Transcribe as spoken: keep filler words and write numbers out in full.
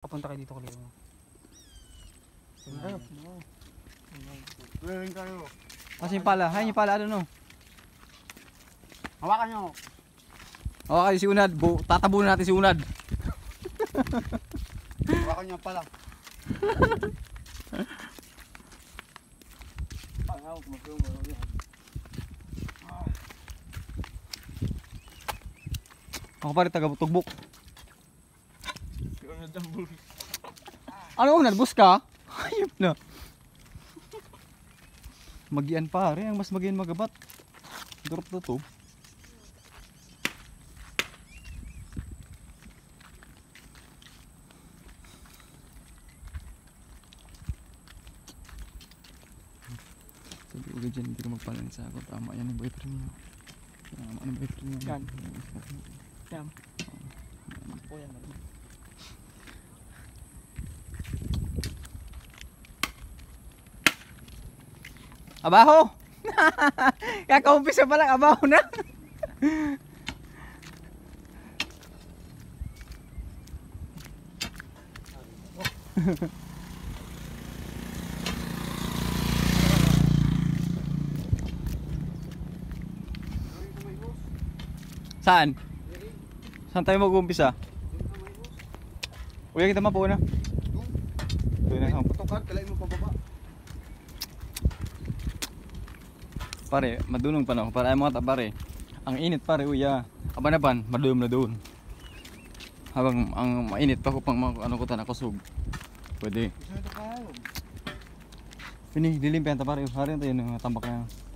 Papunta kayo dito kalito mo. Ayun. Ayun kayo. Kasi yung pala, hay yung pala ano no. Hawakan nyo. Okay, si Unad, bu tatabunan natin si Unad. Hawakan nyo pala. Pangawag mo yung ano yan. Ako pa rin taga-tugbok. Ano Unad, bus ka? Hayop na. Magian pare, ang mas magian magabat. Drop na to. Sabi ko dyan, hindi ka magpalan sa ako. Tama yan ang boyfriend mo. Tama ang boyfriend mo. Yan. Yan. O yan. Abaho! Kakaumpisa pa lang, abaho na. Saan? Saan tayo mag-uumpisa? Uy, kita mapo na. Ito na. Putukan, kalain mo pababa. Pare, madunong pa na ako. Para ay mga pare. Ang init pare, uya. Aba na pan, madulom na doon. Habang ang mainit pa ko pang mga ano ko ta nakusog. Pwede. Gusto nyo ito kayo. Pini, lilimpihan ta pare. Hari tayo ng tambak na.